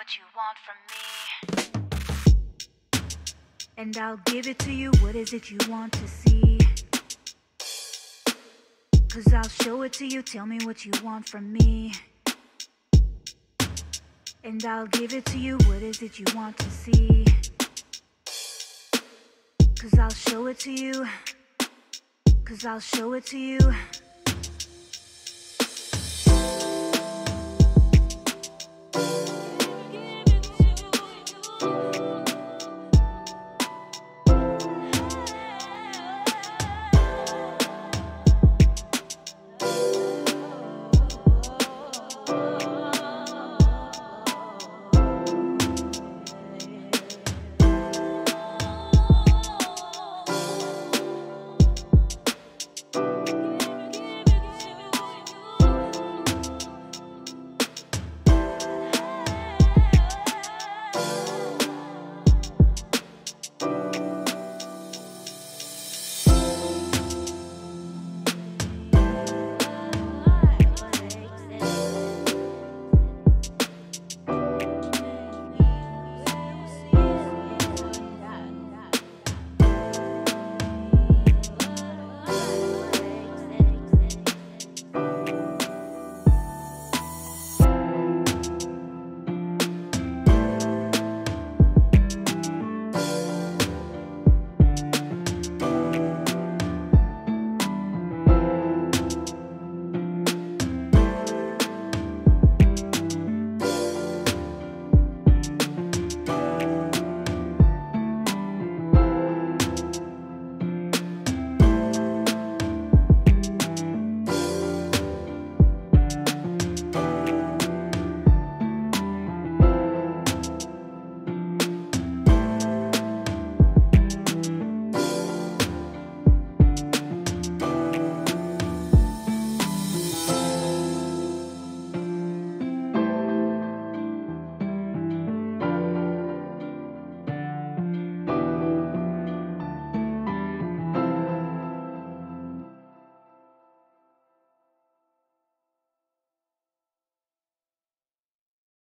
what you want from me. And I'll give it to you, what is it you want to see? 'Cause I'll show it to you, tell me what you want from me. And I'll give it to you, what is it you want to see? 'Cause I'll show it to you. 'Cause I'll show it to you.